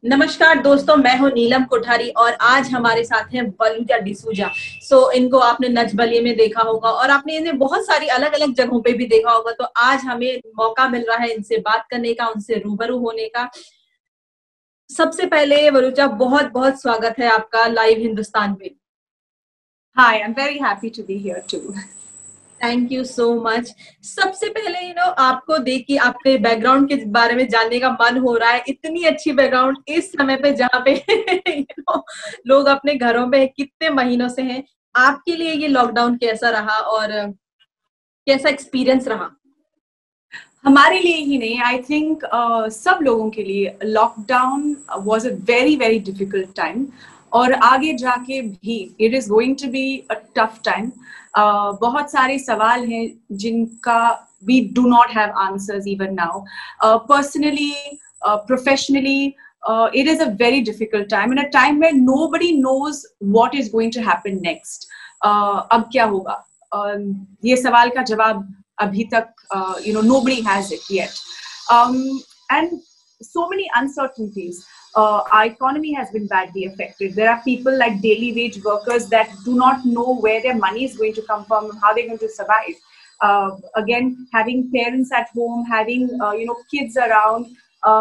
नमस्कार दोस्तों, मैं हूं नीलम कोठारी और आज हमारे साथ हैं बलूजा डिसूजा। इनको आपने नच बलिए में देखा होगा और आपने इन्हें बहुत सारी अलग अलग जगहों पे भी देखा होगा। तो आज हमें मौका मिल रहा है इनसे बात करने का, उनसे रूबरू होने का। सबसे पहले बलूजा, बहुत बहुत स्वागत है आपका लाइव हिंदुस्तान में। Hi, I'm very happy to be here too. Thank you so much. सबसे पहले आपको देख के आपके बैकग्राउंड के बारे में जानने का मन हो रहा है। इतनी अच्छी बैकग्राउंड इस समय पे जहाँ पे लोग अपने घरों में कितने महीनों से हैं। आपके लिए ये लॉकडाउन कैसा रहा और कैसा एक्सपीरियंस रहा? हमारे लिए ही नहीं, आई थिंक सब लोगों के लिए lockdown was a very very difficult time और आगे जाके भी it is going to be a tough time. बहुत सारे सवाल हैं जिनका we do not have answers even now. Personally, professionally, it is a very difficult time, in a time where nobody knows what is going to happen next. अब क्या होगा? ये सवाल का जवाब abhi tak nobody has it yet. And so many uncertainties. Our economy has been badly affected. There are people like daily wage workers that do not know where their money is going to come from and how they're going to survive. Again, having parents at home, having kids around,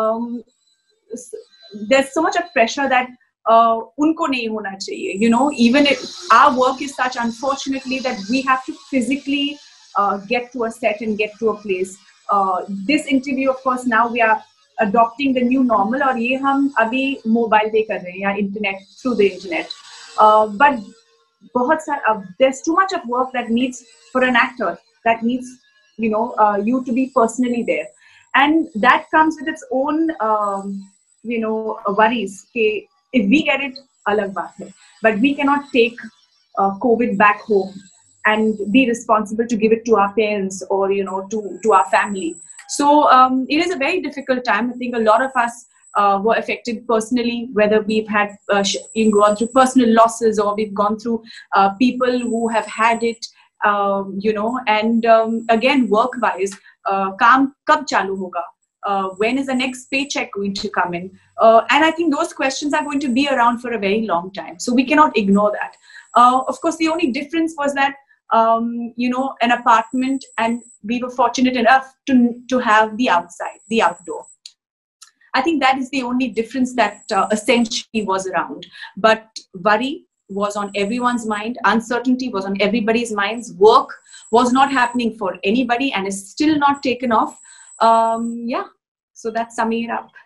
there's so much of pressure that unko nahi hona chahiye. Even if our work is such, unfortunately, that we have to physically get to a set and get to a place. This interview, of course, now we are adopting the new normal, और ये हम अभी mobile पे कर रहे हैं या internet, through the internet. But बहुत सारा, there's too much of work that needs, for an actor, that needs you to be personally there, and that comes with its own worries. If we get it, alag baat hai, but we cannot take COVID back home and be responsible to give it to our parents or to our family. So it is a very difficult time. I think a lot of us were affected personally, whether we've had gone through personal losses or we've gone through people who have had it, and again, work wise, kaam kab chalu hoga, when is the next paycheck going to come in, and I think those questions are going to be around for a very long time, so we cannot ignore that. Of course, the only difference was that an apartment, and we were fortunate enough to have the outside, the outdoor. I think that is the only difference that essentially was around. But worry was on everyone's mind. Uncertainty was on everybody's minds. Work was not happening for anybody and is still not taken off. So that's summing it up.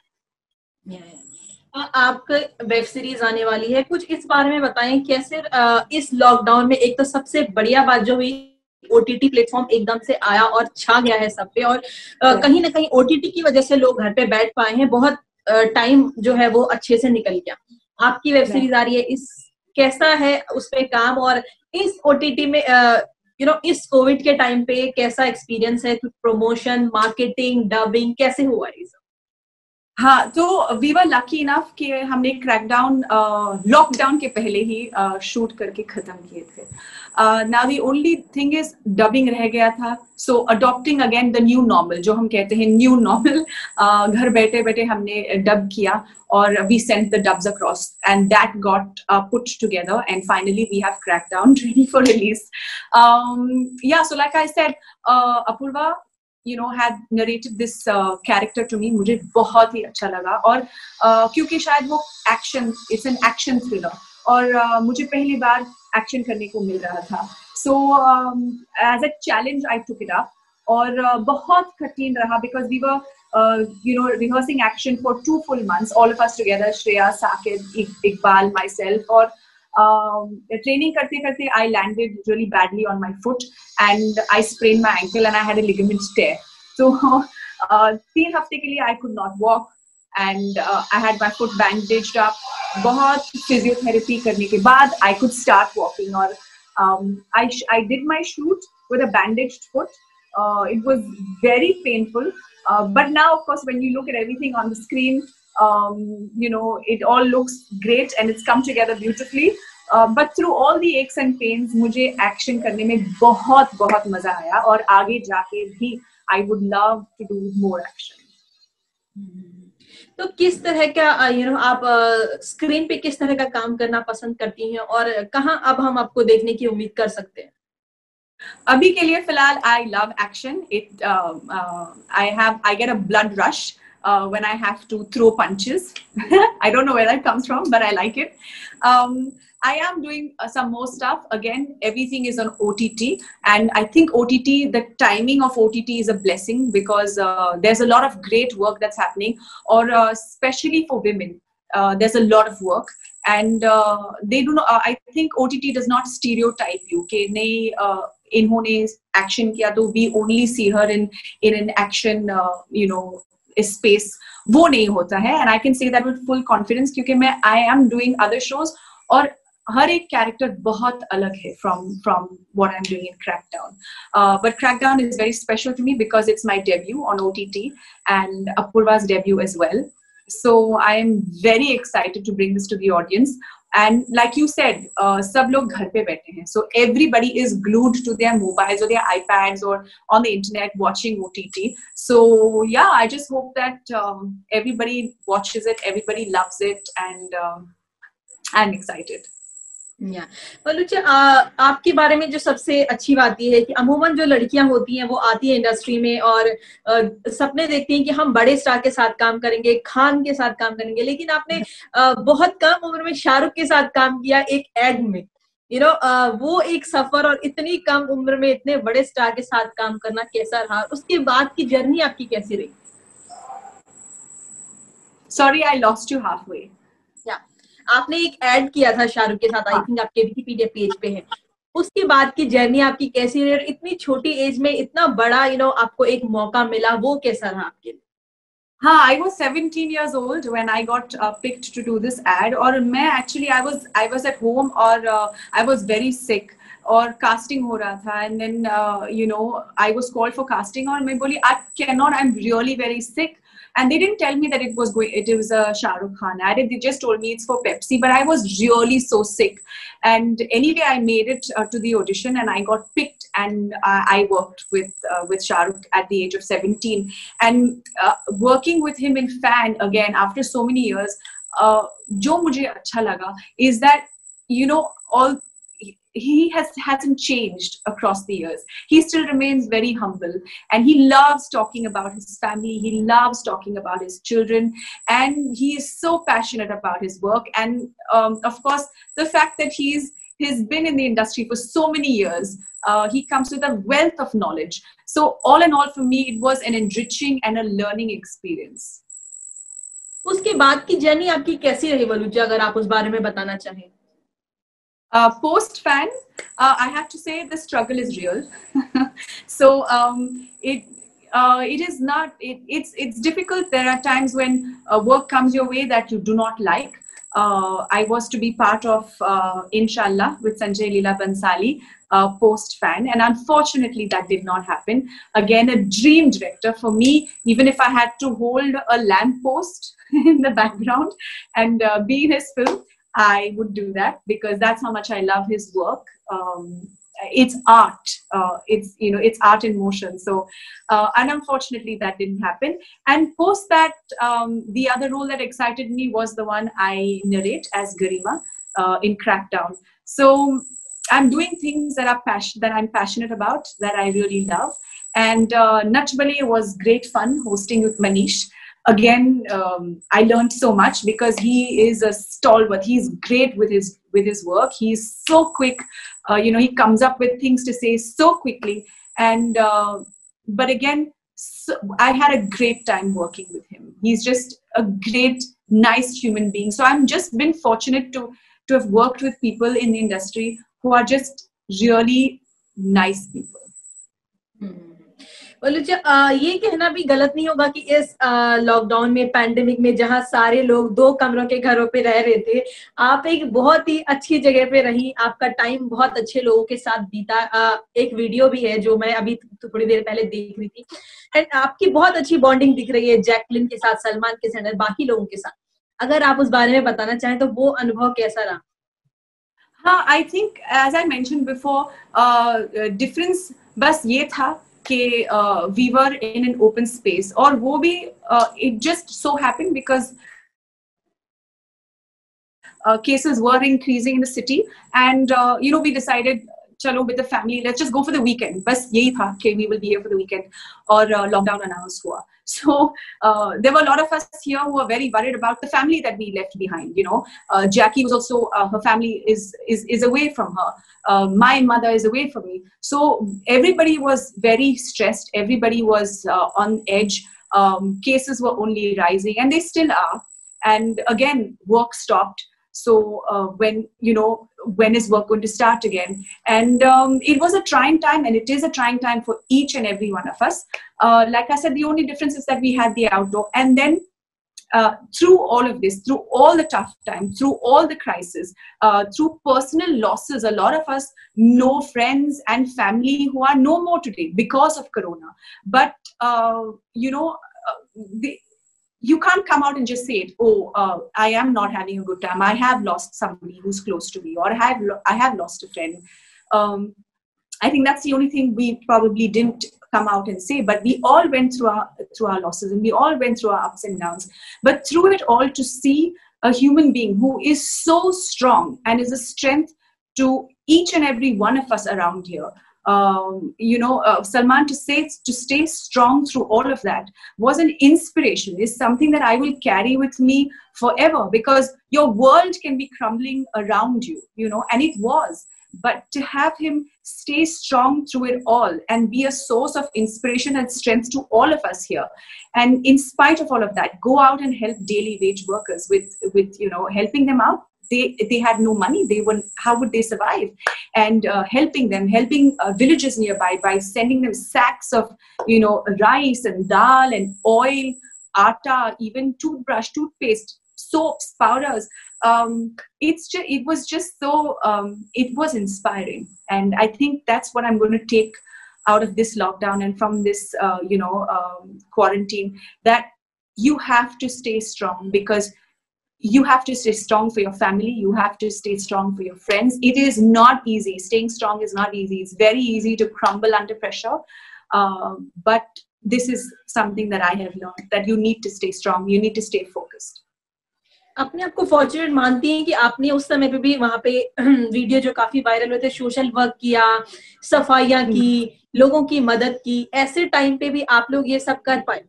आपका web series आने वाली है, कुछ इस बारे में बताएं। कैसे इस लॉकडाउन में एक तो सबसे बढ़िया बात जो हुई, ओटीटी प्लेटफॉर्म एकदम से आया और छा गया है सब पे, और कहीं ना कहीं ओटीटी की वजह से लोग घर पे बैठ पाए हैं। बहुत टाइम जो है वो अच्छे से निकल गया। आपकी वेब सीरीज आ रही है, इस कैसा है उस पे काम, और इस ओटीटी में इस कोविड के टाइम पे कैसा एक्सपीरियंस है? प्रमोशन, मार्केटिंग, डबिंग कैसे हुआ है? हाँ, तो वी वर लकी इनफ कि हमने क्रैकडाउन लॉकडाउन के पहले ही शूट करके खत्म किए थे. Now the only thing is dubbing रह गया था, so adopting again the new normal, जो हम कहते हैं न्यू नॉर्मल. घर बैठे बैठे हमने डब किया और we sent the dubs across and that got put together and finally we have crackdown ready for release. So like I said, Apurva had narrated this character to me. मुझे बहुत ही अच्छा लगा, और क्योंकि शायद वो action, it's an action thriller, और मुझे पहली बार एक्शन करने को मिल रहा था. So as a challenge I took it up, और बहुत कठिन रहा because we were rehearsing action for 2 full months, all of us together, Shreya, Sakib, Iqbal, myself, और training करते करते I landed really badly on my foot and I sprained my ankle and I had a ligament tear. So 3 हफ्ते के लिए I could not walk and I had my foot bandaged up. बहुत physiotherapy करने के बाद I could start walking, और I did my shoot with a bandaged foot. It was very painful, but now of course when you look at everything on the screen, it all looks great and it's come together beautifully. But through all the aches and pains, मुझे action करने में बहुत बहुत मजा आया, और आगे जाके भी I would love to do more action. तो किस तरह का आप स्क्रीन पे किस तरह का काम करना पसंद करती हैं और कहाँ अब हम आपको देखने की उम्मीद कर सकते हैं? अभी के लिए फिलहाल I love action. It I get a blood rush when I have to throw punches. I don't know where that comes from, but I like it. I am doing some more stuff. Again, everything is on OTT, and I think OTT, the timing of OTT is a blessing, because there's a lot of great work that's happening, or especially for women. There's a lot of work, and they do not. I think OTT does not stereotype you. Okay, इन्होंने action किया तो we only see her in an action space. वो नहीं होता है, and I can say that with full confidence, क्योंकि मैं I am doing other shows और हर एक कैरेक्टर बहुत अलग है from what I'm doing in Crackdown. But Crackdown is very special to me because it's my debut on OTT and Apurva's debut as well. So I am very excited to bring this to the audience. And like you said, सब लोग घर पे बैठे हैं, so everybody is glued to their mobiles or their iPads or on the internet watching OTT. So yeah, I just hope that everybody watches it, everybody loves it, and I'm excited. बलूचा, आपके बारे में जो सबसे अच्छी बात यह है कि अमूमन जो लड़कियां होती हैं वो आती है इंडस्ट्री में और सपने देखती हैं कि हम बड़े स्टार के साथ काम करेंगे, खान के साथ काम करेंगे, लेकिन आपने बहुत कम उम्र में शाहरुख के साथ काम किया एक एड में. वो एक सफर और इतनी कम उम्र में इतने बड़े स्टार के साथ काम करना कैसा रहा? उसके बाद की जर्नी आपकी कैसी रही? Sorry, I lost you halfway. आपने एक ऐड किया था शाहरुख के साथ, आई थिंक आपके विकिपीडिया पेज पे है. उसके बाद की जर्नी आपकी कैसी रही? इतनी छोटी एज में इतना बड़ा आपको एक मौका मिला, वो कैसा रहा आपके लिए? हाँ, I was 17 years old when I got picked to do this ad. और मैं actually I was at home और I was very sick और casting हो रहा था, and then I was called for casting और मैं बोली I cannot, I'm really very sick. And they didn't tell me that it was a Shah Rukh Khan ad. They just told me it's for Pepsi. But I was really so sick. And anyway, I made it to the audition and I got picked. And I worked with Shah Rukh at the age of 17. And working with him in Fan again after so many years, जो मुझे अच्छा लगा is that he hasn't changed across the years. He still remains very humble, and he loves talking about his family. He loves talking about his children, and he is so passionate about his work. And of course, the fact that he's been in the industry for so many years, he comes with a wealth of knowledge. So all in all, for me, it was an enriching and a learning experience. उसके बाद की journey आपकी कैसी रही बलूचा, अगर आप उस बारे में बताना चाहें? Post Fan, I have to say the struggle is real. So it is not. It's difficult. There are times when work comes your way that you do not like. I was to be part of Inshallah with Sanjay Leela Bansali, Post Fan, and unfortunately that did not happen. Again, a dream director for me. Even if I had to hold a lamp post in the background and be in his film, I would do that because that's how much I love his work. It's art. It's art in motion. So, and unfortunately, that didn't happen. And post that, the other role that excited me was the one I narrate as Garima in Crackdown. So, I'm doing things that I'm passionate about, that I really love. And Nach Bale was great fun hosting with Manish. Again, I learned so much because he is a stalwart. He's great with his work. He's so quick. He comes up with things to say so quickly. And but again, I had a great time working with him. He's just a great, nice human being. So I'm just been fortunate to have worked with people in the industry who are just really nice people. ये कहना भी गलत नहीं होगा कि इस lockdown में, pandemic में, जहां सारे लोग 2 कमरों के घरों पे रह रहे थे, आप एक बहुत ही अच्छी जगह पे रही, आपका टाइम बहुत अच्छे लोगों के साथ बीता. एक वीडियो भी है जो मैं अभी थोड़ी देर पहले देख रही थी, एंड आपकी बहुत अच्छी बॉन्डिंग दिख रही है जैकलिन के साथ, सलमान के साथ, बाकी लोगों के साथ. अगर आप उस बारे में बताना चाहें तो वो अनुभव कैसा रहा? हाँ, I think as I mentioned before, difference बस ये था we were in an open space, और वो भी it just so happened because cases were increasing in the city, and we decided, chalo, with the family, let's just go for the weekend. बस यही था कि we will be here for the weekend, और lockdown announced हुआ. So there were a lot of us here who were very worried about the family that we left behind. Jackie was also, her family is away from her. My mother is away from me. So everybody was very stressed. Everybody was on edge. Cases were only rising, and they still are. And again, work stopped. So when is work going to start again? And it was a trying time, and it is a trying time for each and every one of us. Like I said, the only difference is that we had the outdoor. And then through all of this, through all the tough times, through all the crises, through personal losses, a lot of us know friends and family who are no more today because of Corona. But, you can't come out and just say it, I am not having a good time. I have lost somebody who's close to me, or I have lost a friend. I think that's the only thing we probably didn't come out and say, but we all went through our losses, and we all went through our ups and downs. But through it all, to see a human being who is so strong and is a strength to each and every one of us around here. Salman, to stay strong through all of that was an inspiration, is something that I will carry with me forever, because your world can be crumbling around you, and it was. But to have him stay strong through it all and be a source of inspiration and strength to all of us here. And in spite of all of that, go out and help daily wage workers with helping them out. They had no money. How would they survive? And helping villages nearby by sending them sacks of, rice and dal and oil, atta, even toothbrush, toothpaste, soaps, powders. It was inspiring. And I think that's what I'm going to take out of this lockdown and from this, quarantine, that you have to stay strong, because you have to stay strong for your family. You have to stay strong for your friends. It is not easy. Staying strong is not easy. It's very easy to crumble under pressure. But this is something that I have learned, that you need to stay strong. You need to stay focused. अपने आप को fortunate मानती हैं कि आपने उस समय पे भी वहां पे वीडियो जो काफी वायरल हुए थे, सोशल वर्क किया, सफाइयां की, लोगों की मदद की, ऐसे टाइम पे भी आप लोग ये सब कर पाए?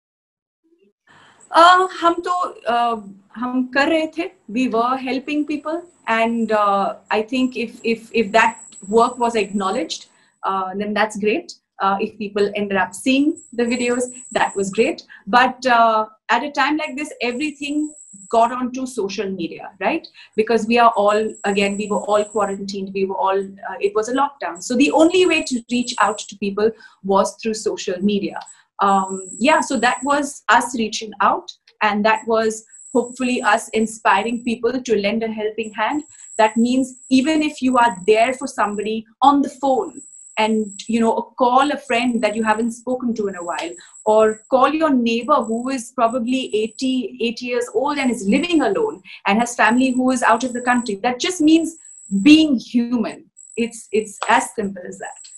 हम कर रहे थे. We were helping people, and I think if that work was acknowledged, then that's great. If people ended up seeing the videos, that was great. But at a time like this, everything got onto social media, right? Because we were all quarantined. It was a lockdown. So the only way to reach out to people was through social media. So that was us reaching out, and that was hopefully us inspiring people to lend a helping hand. That means even if you are there for somebody on the phone, and call a friend that you haven't spoken to in a while, or call your neighbor who is probably 80 years old and is living alone and has family who is out of the country. That just means being human. It's as simple as that.